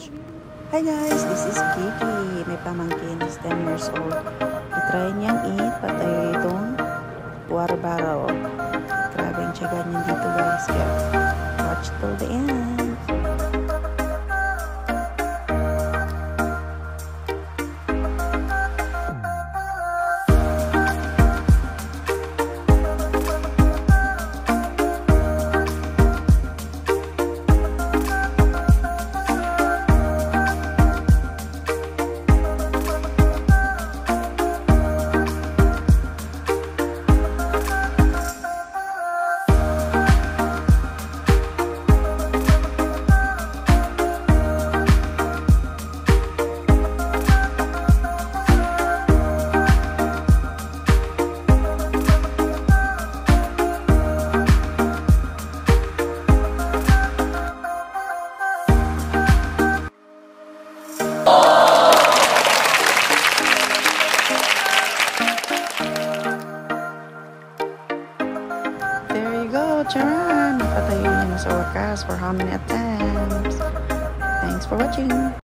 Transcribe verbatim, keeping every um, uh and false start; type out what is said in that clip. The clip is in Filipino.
Beach. Hi guys, this is Kiki. May pamangkin is ten years old. I-try niyang i-patay itong water barrel. Grabe yung tiyaga niya dito guys. Kaya watch till the end. There you go, Charan! Napatayo niya na sa wakas for how many attempts? Thanks for watching!